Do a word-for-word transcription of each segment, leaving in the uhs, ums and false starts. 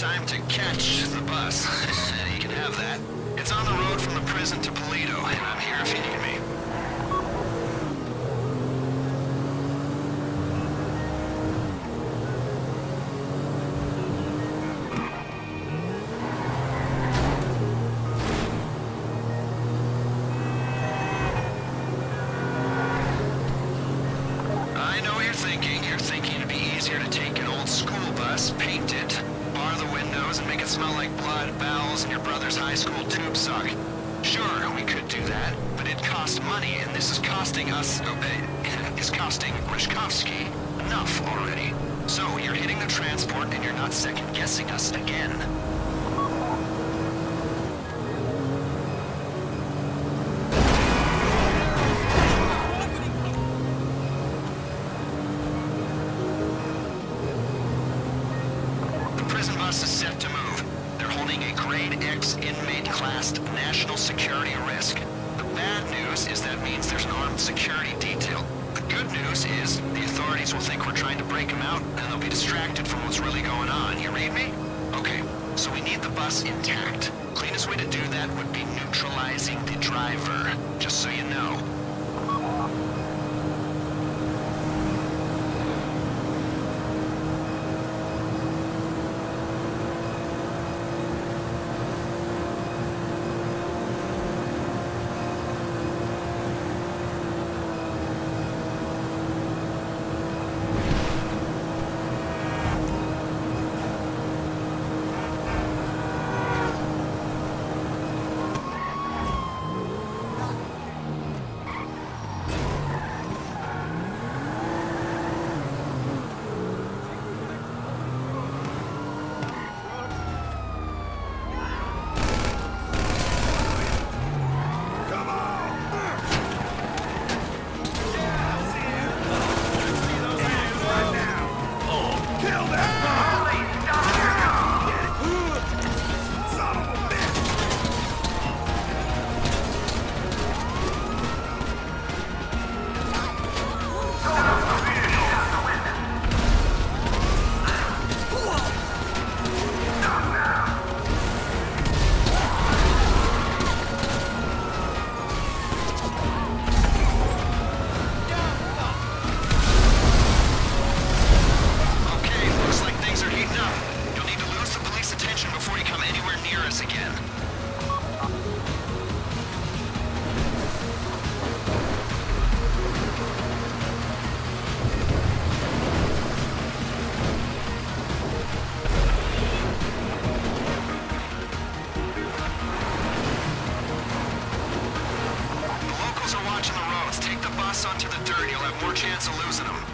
time to catch the bus. You can have that. It's on the road from the prison to Paleto, and I'm here if you need me. I know what you're thinking. You're thinking it'd be easier to take an old school bus, paint it, bar the windows, and make it smell like blood, bowels, and your brother's high school tube sock. Sure, we could do that, but it costs money, and this is costing us, uh, is costing Ryshkovsky enough already. So you're hitting the transport, and you're not second-guessing us again. The prison bus is set to move. They're holding a grade X inmate-classed national security risk. The bad news is that means there's an armed security detail. The good news is the authorities will think we're trying to break them out, and they'll be distracted from what's really going on. You read me? Okay, so we need the bus intact. Cleanest way to do that would be neutralizing the driver, just so you know. Onto the dirt, you'll have more chance of losing them.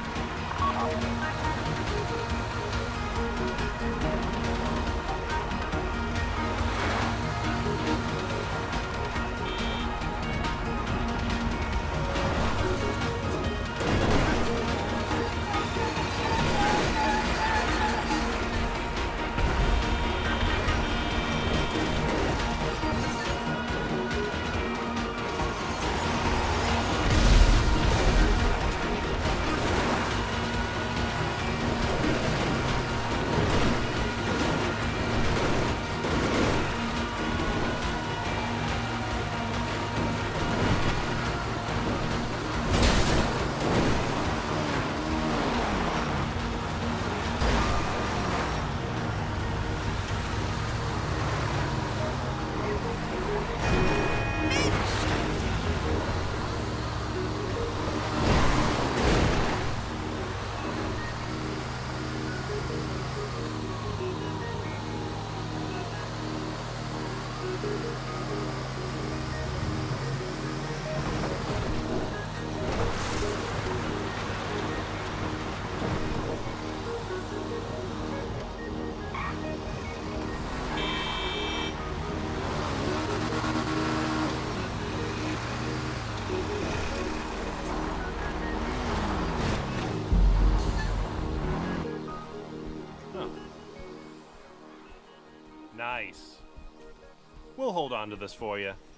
Nice. We'll hold on to this for you.